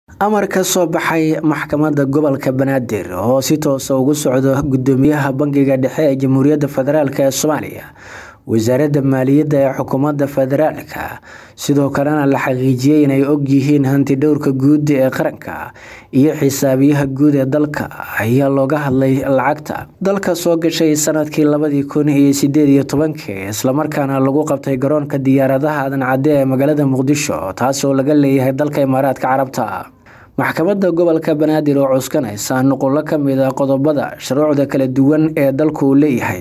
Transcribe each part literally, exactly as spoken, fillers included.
amar ka soo baxay maxkamadda gobolka Banaadir oo si toos ah ugu socdo gudoomiyaha bangiga dhexe ee Jamhuuriyadda Federaalka ee Soomaaliya wasaaradda maaliyadda ee xukuumadda federaalka sidoo kalena la xaqiijiyay inay og yihiin hanti dhowrka guud ee qaranka iyo xisaabiyaha guud ee dalka ayaa looga hadlay lacagta dalka soo gashay sanadkii labadi kun iyo sideed iyo tobankii isla markaana lagu qabtay garoonka diyaaradaha Aadan Cadde ee magaalada Muqdisho taasoo laga leeyahay dalka Imaaraadka Carabta. maxkamadda gobolka Banaadir oo cuskanaysa nuqul ka mid ah qodobada shuruucda kala duwan ee dalku leeyahay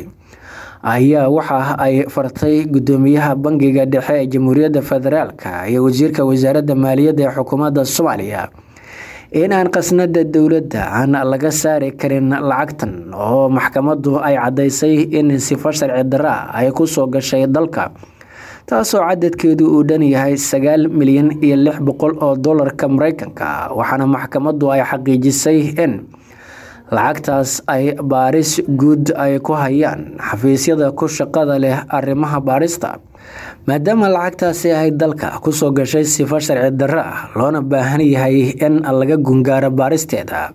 ayaa waxa ay fartay gudoomiyaha bangiga dhexe ee Jamhuuriyadda Federaalka iyo wasiirka wasaaradda maaliyadda ee xukuumadda Soomaaliya in aan qasnada dawladda aan laga saari karin lacagtan oo maxkamaddu ay cadeysay in sifo sharci darro ay ku soo gashay dalka taasoo cadadkeedu uu dhan yahay sagaal milyan iyo lix boqol oo dollarka Mareykanka waxaana maxkamaddu ay xaqiijisay in lacagtaas ay baaris guud ay ku hayaan xafiisyada ku shaqada leh arrimaha baarista maadaama lacagtaasi ay dalka ku soo gashay sifo sharci darro ah loona baahan yahay in laga gungaaro baaristeeda.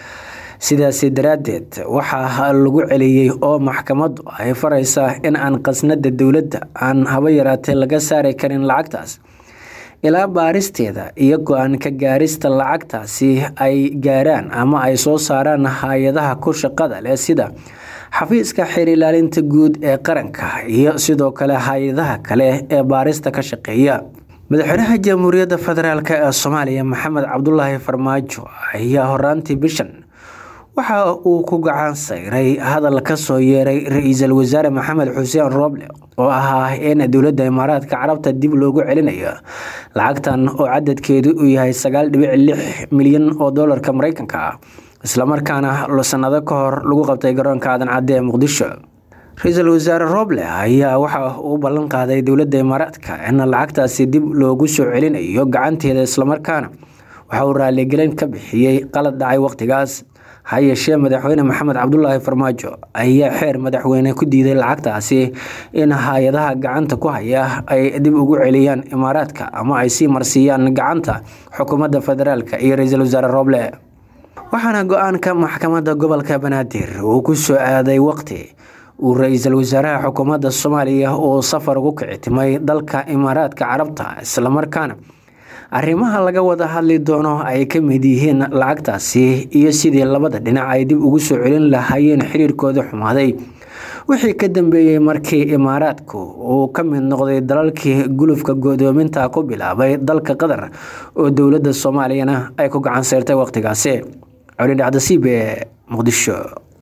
sidaas daraadeed waxaa lagu celiyay oo maxkamaddu ay faraysaa in aan qasnada dawladda aan haba yaraatee laga saari karin lacagtaas ilaa baaristeeda iyo go'aan ka gaarista lacagtaasi ay gaaraan ama ay soo saaraan hay'adaha ku shaqada leh sida xafiiska xeer ilaalinta guud ee qaranka iyo sidoo kale hay'adaha kale ee baarista ka shaqeeya. madaxweynaha Jamhuuriyadda Federaalka ee Soomaaliya Maxamed Cabdullaahi Farmaajo ayaa horaantii bishan waxa uu ku gacan sayray hadal ka soo yeeray ra'iisul wasaare Maxamed Xuseen Roble oo ahaa in dawladda Imaaraadka Carabta dib loogu celinayo lacagtan oo cadadkeedu uu yahay sagaal dhibic lix milyan oo dollarka Mareykanka ah isla markaana sanado ka hor lagu qabtay garoonka Aadan Cadde ee Muqdisho. ra'iisul wasaare Roble ayaa waxa uu ballan qaaday dawladda Imaaraadka in lacagtaasi dib loogu soo celinayo gacanteeda isla markaana waxa uu raali gelin ka bixiyay qalad dhacay waqtigaas. hay'adda madaxweyne Maxamed Cabdullaahi Farmaajo ayaa xeer madaxweyne ku diiday lacagtaasi in hay'adaha gacanta ku haya ay dib ugu celiyaan Imaaraadka ama ay si marsiyaan gacanta xukuumadda federaalka iyo ra'iisul wasaare Roble. waxaana go'aanka maxkamadda gobolka Banaadir uu ku soo aaday waqti uu ra'iisul wasaaraha xukuumadda Soomaaliya oo safar ugu kictimay dalka Imaaraadka Carabta isla markaana arrimaha laga wada hadli doono ay ka mid yihiin lacagtaasi iyo sidii labada dhinac ay dib ugu soo celin lahaayeen xiriirkooda xumaaday wixii ka dambeeyay markii Imaaraadku uu ka mid noqday dalalkii gulufka godoominta ku bilaabay dalka Qatar oo dawladda Soomaaliyana ay ku gacan saartay waqtigaasi. Cali Dhacdasiib ee Muqdisho.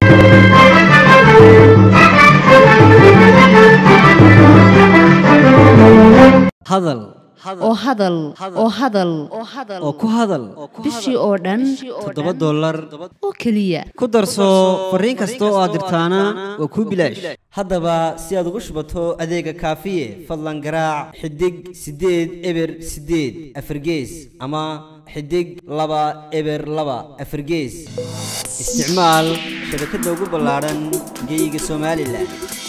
hadal oo hadal oo hadal oo ku hadal bishii oo dhan toddoba dollar oo kaliya ku darso fariin kasta oo aad dirtaana waa ku bilaash. haddaba si aad ugu shubato adeega kaafiye fadlan garaac xidig sideed eber sideed afargees ama xidig laba eber laba afargees. isticmaal shabakadda ugu ballaaran geyga Soomaaliland.